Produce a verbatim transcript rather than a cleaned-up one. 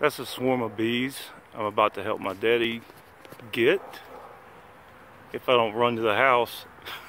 That's a swarm of bees I'm about to help my daddy get if I don't run to the house.